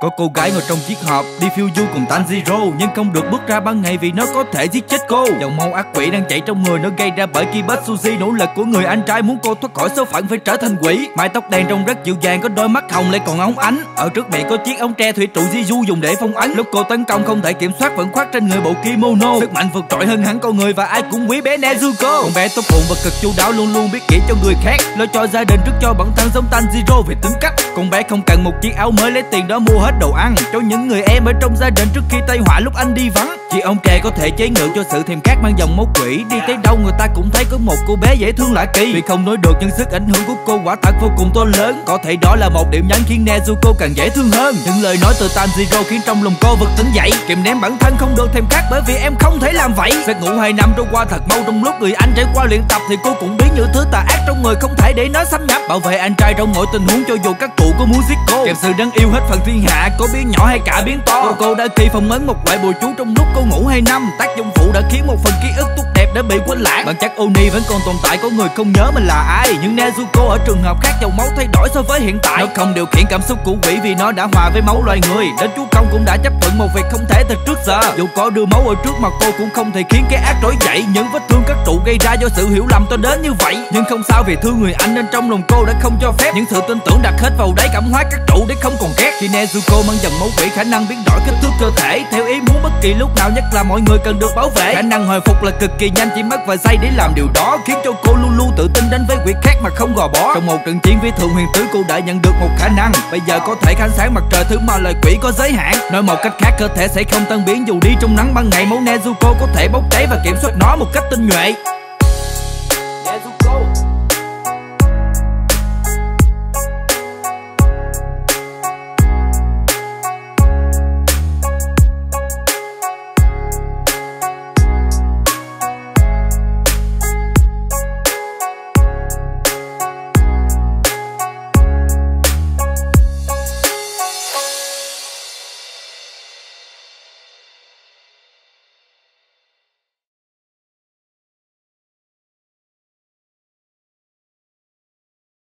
Có cô gái ngồi trong chiếc hộp đi phiêu du cùng Tanjiro, nhưng không được bước ra ban ngày vì nó có thể giết chết cô. Dòng máu ác quỷ đang chảy trong người nó gây ra bởi Kibasushi, nỗ lực của người anh trai muốn cô thoát khỏi số phận phải trở thành quỷ. Mái tóc đen trông rất dịu dàng, có đôi mắt hồng lại còn óng ánh. Ở trước miệng có chiếc ống tre thủy trụ Jiu dùng để phong ấn. Lúc cô tấn công không thể kiểm soát vẫn khoác trên người bộ kimono, sức mạnh vượt trội hơn hẳn con người và ai cũng quý bé Nezuko. Con bé tốt bụng và cực chu đáo, luôn luôn biết nghĩ cho người khác, lo cho gia đình trước cho bản thân giống Tanjiro về tính cách. Con bé không cần một chiếc áo mới, lấy tiền đó mua hết đồ ăn cho những người em ở trong gia đình trước khi tai họa lúc anh đi vắng. Chiếc ống tre có thể chế ngự cho sự thèm khát mang dòng máu quỷ. Đi tới đâu người ta cũng thấy có một cô bé dễ thương lạ kỳ. Tuy không nói được nhưng sức ảnh hưởng của cô quả thật vô cùng to lớn. Có thể đó là một điểm nhấn khiến Nezuko càng dễ thương hơn. Những lời nói từ Tanjiro khiến trong lòng cô vực tỉnh dậy, kìm nén bản thân không được thèm khát bởi vì em không thể làm vậy. Giấc ngủ 2 năm trôi qua thật mau, trong lúc người anh trải qua luyện tập thì cô cũng biến những thứ tà ác trong người không thể để nó xâm nhập. Bảo vệ anh trai trong mọi tình huống cho dù các cụ có muốn giết cô, kèm sự đáng yêu hết phần thiên hạ, có biến nhỏ hay cả biến to. Cô đã kỳ phong ấn một loại bùa chú trong lúc cô ngủ 2 năm. Tác dụng phụ đã khiến một phần ký ức tốt đẹp đã bị quên lãng. Bản chất Oni vẫn còn tồn tại, có người không nhớ mình là ai, nhưng Nezuko ở trường hợp khác, dòng máu thay đổi so với hiện tại. Nó không điều khiển cảm xúc của quỷ vì nó đã hòa với máu loài người. Đến chú công cũng đã chấp thuận một việc không thể từ trước giờ. Dù có đưa máu ở trước mặt cô cũng không thể khiến cái ác trỗi dậy. Những vết thương các trụ gây ra do sự hiểu lầm to đến như vậy, nhưng không sao vì thương người anh nên trong lòng cô đã không cho phép những sự tin tưởng đặt hết vào đấy cảm hóa các trụ để không còn ghét. Khi Nezuko mang dòng máu quỷ, khả năng biến đổi kích thước cơ thể theo ý muốn bất kỳ lúc nào, nhất là mọi người cần được bảo vệ. Khả năng hồi phục là cực kỳ nhanh, chỉ mất vài giây để làm điều đó, khiến cho cô luôn luôn tự tin đến với việc khác mà không gò bó. Trong một trận chiến với Thượng Huyền Tứ, cô đã nhận được một khả năng bây giờ có thể kháng sáng mặt trời, thứ mà loài quỷ có giới hạn. Nói một cách khác, cơ thể sẽ không tan biến dù đi trong nắng ban ngày. Máu Nezuko có thể bốc cháy và kiểm soát nó một cách tinh nhuệ.